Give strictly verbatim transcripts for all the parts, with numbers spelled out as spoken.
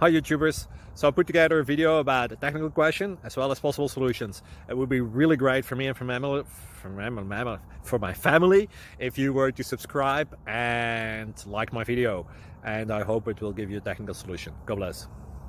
Hi YouTubers! So I put together a video about a technical question as well as possible solutions. It would be really great for me and for my family, for my, for my family if you were to subscribe and like my video. And I hope it will give you a technical solution. God bless.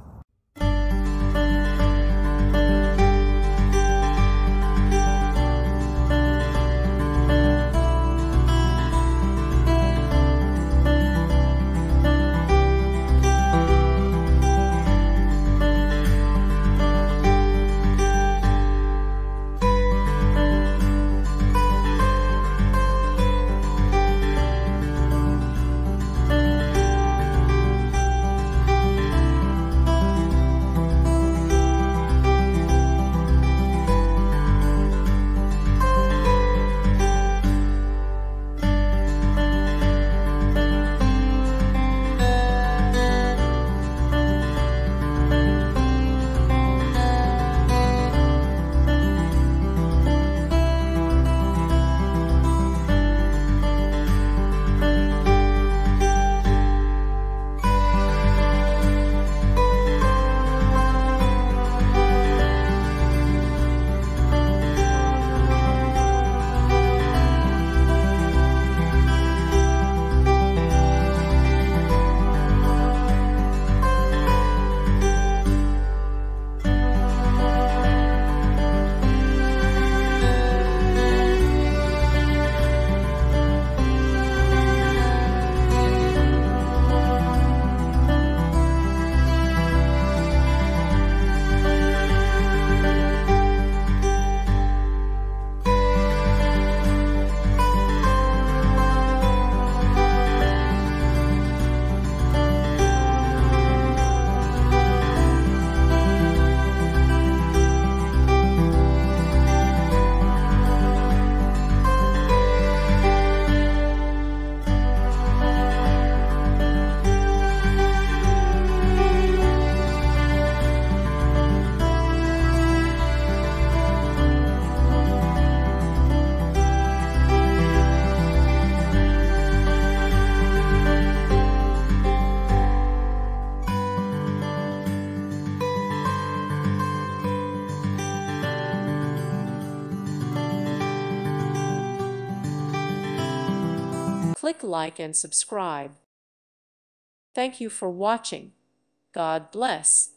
Click like and subscribe. Thank you for watching. God bless.